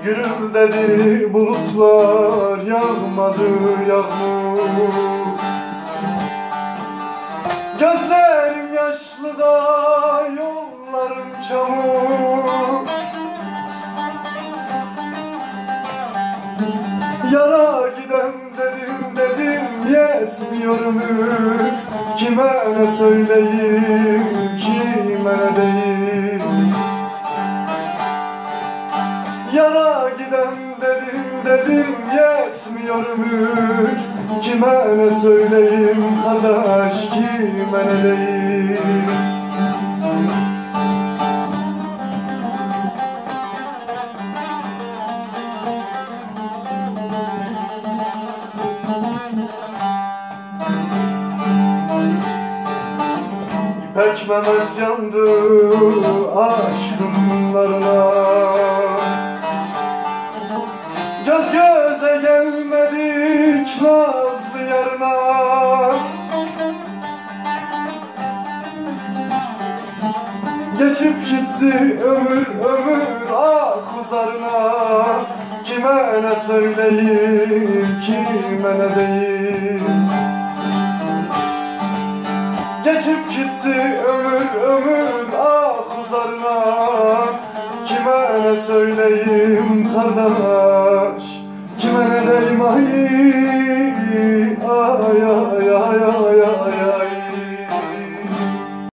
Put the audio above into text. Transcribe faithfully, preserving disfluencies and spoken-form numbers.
gürül dedi bulutlar, yağmadı yağmur. Gözlerim yaşlı da yollarım çamur. Yara giden dedim dedim yetmiyor ömür. Kime ne söyleyeyim, kime ne deyim. Yara giden dedim dedim yetmiyor ömür. Kime ne söyleyeyim kardeş, kime ne deyim. İpek Mehmet yandı aşkımlarına. Göz göze gelmedik nazlı yarına. Geçip gitti ömür ömür ah uzarına. Kime ne söyleyeyim, kime ne deyim. Geçip gitti ömür ömür ah uzarına. Kime ne söyleyeyim kardeş, kime ne deyim ay ay ay ay ay.